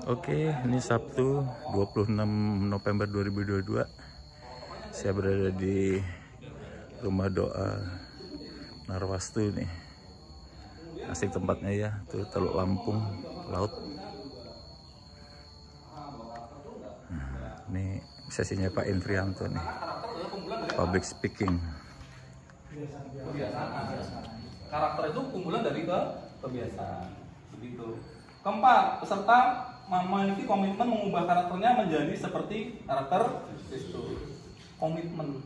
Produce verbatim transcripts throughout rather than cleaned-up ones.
Oke, ini Sabtu dua puluh enam November dua ribu dua puluh dua. Saya berada di rumah doa Narwastu nih. Asik tempatnya ya, tuh Teluk Lampung, laut. Nah, ini sesinya Pak Indrianto nih. Public speaking. Karakter itu kumpulan dari ke kebiasaan. Begitu. Keempat, peserta memiliki komitmen mengubah karakternya menjadi seperti karakter Kristus. Komitmen.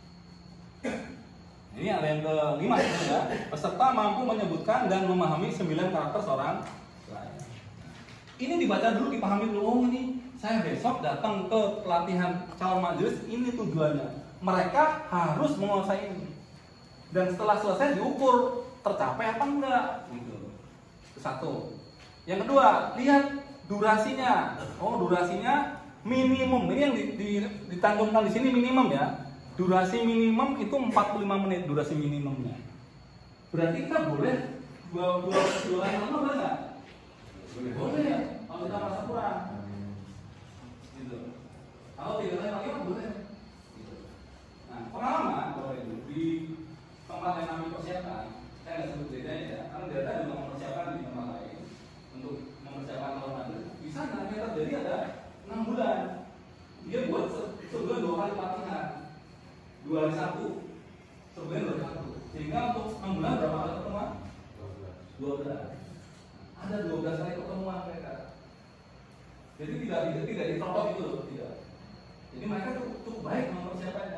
Ini ada yang kelima ya. Peserta mampu menyebutkan dan memahami sembilan karakter seorang pelayan. Ini dibaca dulu, dipahami dulu. Oh, ini saya besok datang ke pelatihan calon majelis, ini tujuannya. Mereka harus menguasai ini. Dan setelah selesai diukur tercapai apa enggak gitu. Itu satu. Yang kedua, lihat durasinya. Oh, durasinya minimum. Ini yang di, di, ditanggungkan di sini minimum ya. Durasi minimum itu empat puluh lima menit durasi minimumnya. Berarti kita boleh dua dua dua kali lama boleh nggak? Boleh ya. Kalau kita merasa kurang. Gitu. Kalau tiga kali lama boleh. Gitu. Nah, pengalaman kalau itu di tempat yang kami persiapkan, saya nggak sebut bedanya ya. Karena data juga mempersiapkan di tempat lain untuk mempersiapkan calon majelis. Bisa nanti terjadi ada enam bulan. Dia buat sebulan dua kali pelatihan. Dua hari satu, sebulan dua hari satu. Sehingga untuk enam bulan berapa kali pertemuan? Dua belas. Ada dua belas kali pertemuan mereka. Jadi tidak tidak tidak ditolak itu loh, tidak. Jadi mereka cukup, cukup baik mempersiapkannya.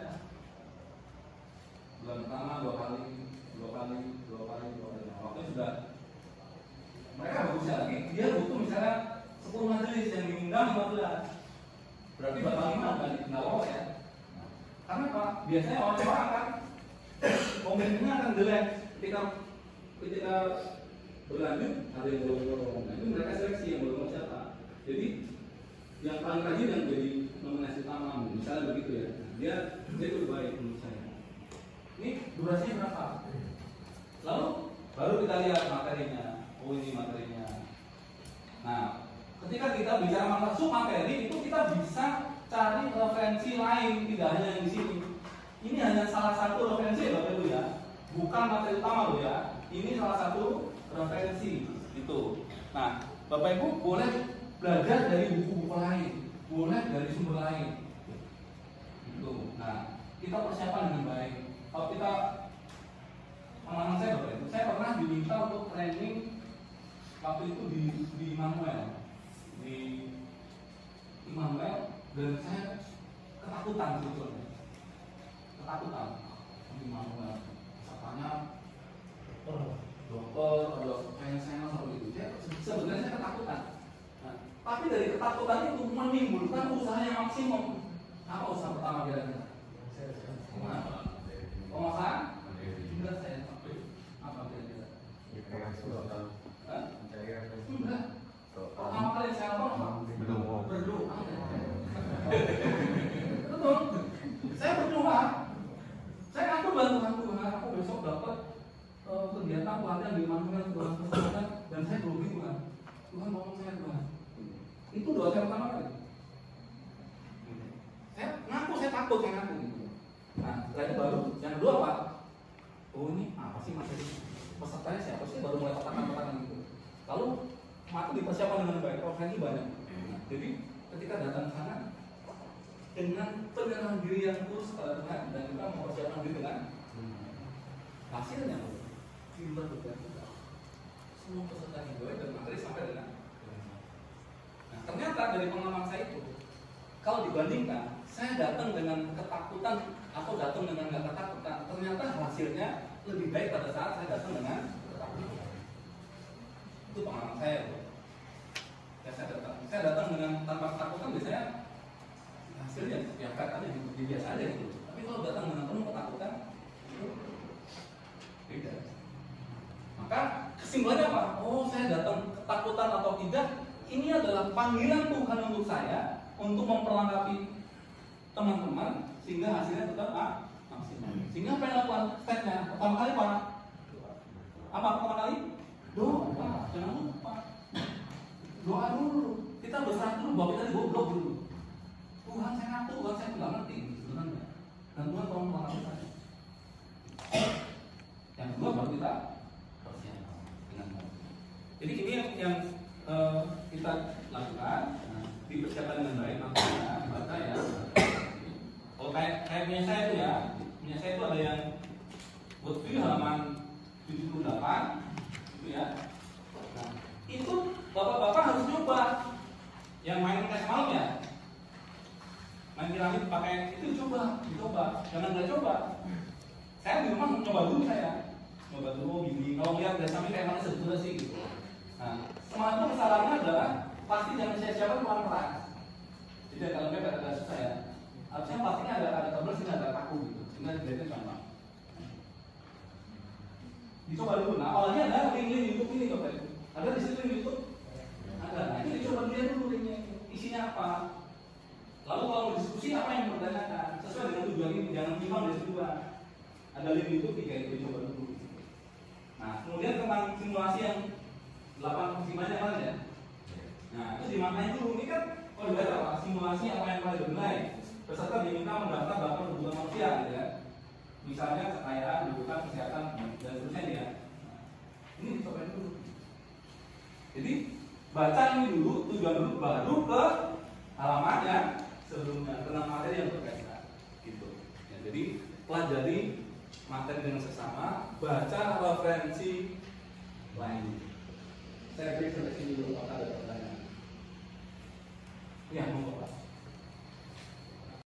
Bulan pertama dua kali, dua kali, dua kali, dua kali. Nah, waktu sudah mereka bagusnya lagi. Dia butuh misalnya sepuluh majelis yang diundang lima belas. Berarti bakal lima kali nggak lolos ya. Karena apa? Biasanya orang-orang kan komennya akan jelek ketika ketika berlanjut ada yang bolong-bolong. Nah, itu mereka seleksi yang bolong siapa. Jadi yang paling rajin yang jadi nominasi utama, misalnya begitu ya. Dia dia itu baik menurut saya. Ini durasinya berapa? Lalu baru kita lihat materinya. Oh, ini materinya. Nah, ketika kita bicara masuk materi itu kita bisa cari referensi lain, tidak hanya yang di sini. Ini hanya salah satu referensi ya Bapak Ibu ya, bukan materi utama loh ya. Ini salah satu referensi itu. Nah, Bapak Ibu boleh belajar dari buku-buku lain, boleh dari sumber lain. Itu. Nah, kita persiapan dengan baik. Kalau kita pengalaman saya Bapak Ibu, saya pernah diminta untuk training waktu itu di di Immanuel, di Immanuel. Dan saya ketakutan sebetulnya, ketakutan di mana katanya dokter atau kayak saya seperti itu. Saya sebenarnya saya ketakutan. Nah, tapi dari ketakutan itu menimbulkan usaha yang maksimum. Apa usaha pertama kira-kira? Pemasaran? Enggak saya. Apa kira-kira? Enggak. Pertama kali saya apa? Berdoa. Berdoa. Betul. Saya berdoa. Saya ngaku bantu ngaku, aku besok dapat uh, kegiatan pelatihan di Manuel Tuhan kesempatan dan saya grogi Tuhan. Tuhan tolong saya Tuhan. Itu doa saya pertama kali. Saya ngaku, saya takut, saya ngaku. Nah, setelah itu baru yang kedua Pak. Oh ini apa sih materi? Pesertanya siapa sih? Baru mulai katakan-katakan gitu. Lalu maka dipersiapkan dengan baik. Profesi banyak. Nah, jadi ketika datang ke sana dengan penyerahan diri yang tulus kepada Tuhan dan kita mempersiapkan diri dengan hasilnya filter berbeda. Semua peserta yang baik dan materi sampai dengan. Nah, ternyata dari pengalaman saya itu, kalau dibandingkan, saya datang dengan ketakutan atau datang dengan nggak ketakutan, ternyata hasilnya lebih baik pada saat saya datang dengan ketakutan. Itu pengalaman saya. Ya, saya datang, saya datang dengan tanpa ketakutan biasanya hasilnya ya katanya gitu, biasa aja gitu. Tapi kalau datang dengan penuh ketakutan itu beda. Maka kesimpulannya apa? Oh, saya datang ketakutan atau tidak, ini adalah panggilan Tuhan untuk saya untuk memperlengkapi teman-teman sehingga hasilnya tetap ah, maksimal. Sehingga apa yang dilakukan stepnya? Pertama kali apa? Apa pertama kali? Doa. Jangan lupa. Doa dulu. Kita kita berserah dulu bahwa kita digoblok dulu. Tuhan saya ngaku, Tuhan saya nggak ngerti sebenarnya. Dan Tuhan tolong mengaku saya. Yang kedua baru kita persiapkan dengan baik. Jadi ini yang, yang uh, kita lakukan, nah, dipersiapkan dengan baik, makanya dibaca ya. Kalau kayak kayak punya saya itu ya, punya saya itu ada yang buat view halaman tujuh puluh delapan, itu ya. Nah, itu bapak-bapak harus coba. Yang main kayak malam ya, main piramid pakai itu coba, dicoba, jangan nggak coba. Saya di rumah coba dulu saya, coba dulu gini. Kalau lihat dari samping kayak mana sebetulnya sih gitu. Nah, semangat itu kesalahannya adalah pasti jangan sia-siakan pelan-pelan. Jadi kalau kita agak susah ya, harusnya pastinya ada ada kabel sini ada kaku gitu, sehingga dilihatnya gampang. Dicoba dulu. Nah, awalnya ada link-link YouTube ini Bapak Ibu. Ada di situ YouTube. Ada. Nah, itu dicoba dilihat dulu linknya, isinya apa. Lalu kalau diskusi apa yang bertanyakan sesuai dengan tujuan ini, jangan bimbang dari tujuan. Ada link YouTube tiga itu coba dulu. Nah, kemudian tentang simulasi yang delapan pertimbangannya mana ya? Nah, itu dimaknai dulu. Ini kan kalau oh, apa? Simulasi apa yang paling bernilai. Peserta diminta mendaftar delapan kebutuhan manusia, gitu ya. Misalnya kekayaan, kebutuhan, kesehatan, dan seterusnya ya. Nah, ini dicoba dulu. Jadi baca ini dulu, tujuan dulu, baru ke halaman yang sebelumnya tentang materi yang berkaitan. Gitu. Ya, jadi pelajari materi dengan sesama, baca referensi lain. Saya beri sampai sini dulu, apakah ada pertanyaan? Ya, monggo Pak.